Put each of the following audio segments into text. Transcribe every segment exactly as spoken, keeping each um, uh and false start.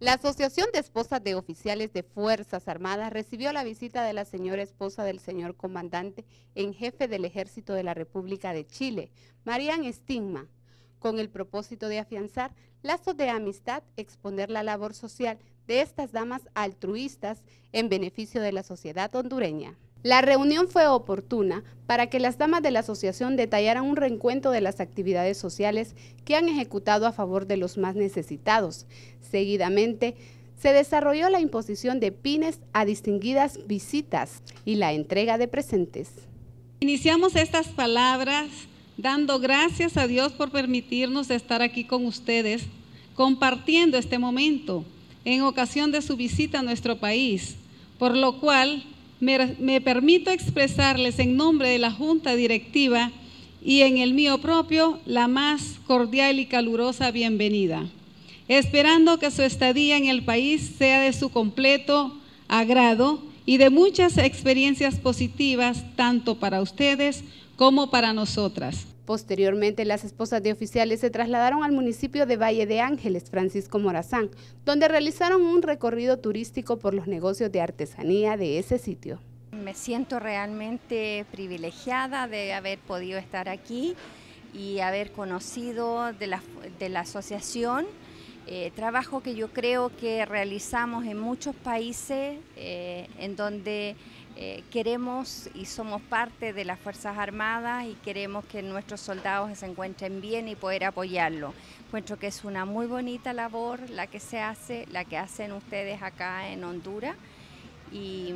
La Asociación de Esposas de Oficiales de Fuerzas Armadas recibió la visita de la señora esposa del señor comandante en jefe del Ejército de la República de Chile, Marian Stigma, con el propósito de afianzar lazos de amistad, exponer la labor social de estas damas altruistas en beneficio de la sociedad hondureña. La reunión fue oportuna para que las damas de la asociación detallaran un recuento de las actividades sociales que han ejecutado a favor de los más necesitados. Seguidamente, se desarrolló la imposición de pines a distinguidas visitas y la entrega de presentes. Iniciamos estas palabras dando gracias a Dios por permitirnos estar aquí con ustedes, compartiendo este momento en ocasión de su visita a nuestro país, por lo cual Me, me permito expresarles en nombre de la Junta Directiva y en el mío propio la más cordial y calurosa bienvenida, esperando que su estadía en el país sea de su completo agrado y de muchas experiencias positivas tanto para ustedes como para nosotras. Posteriormente, las esposas de oficiales se trasladaron al municipio de Valle de Ángeles, Francisco Morazán, donde realizaron un recorrido turístico por los negocios de artesanía de ese sitio. Me siento realmente privilegiada de haber podido estar aquí y haber conocido de la, de la asociación, eh, trabajo que yo creo que realizamos en muchos países eh, en donde Eh, queremos y somos parte de las Fuerzas Armadas y queremos que nuestros soldados se encuentren bien y poder apoyarlo. Encuentro que es una muy bonita labor la que se hace, la que hacen ustedes acá en Honduras y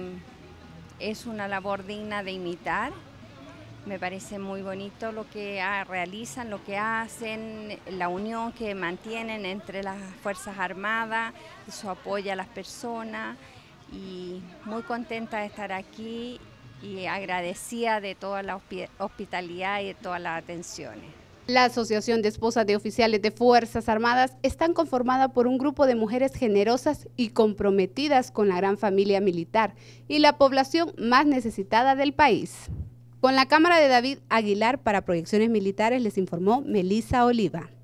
es una labor digna de imitar. Me parece muy bonito lo que ah, realizan, lo que hacen, la unión que mantienen entre las Fuerzas Armadas, su apoyo a las personas. Y muy contenta de estar aquí y agradecida de toda la hospitalidad y de todas las atenciones. La Asociación de Esposas de Oficiales de Fuerzas Armadas está conformada por un grupo de mujeres generosas y comprometidas con la gran familia militar y la población más necesitada del país. Con la cámara de David Aguilar para Proyecciones Militares les informó Melissa Oliva.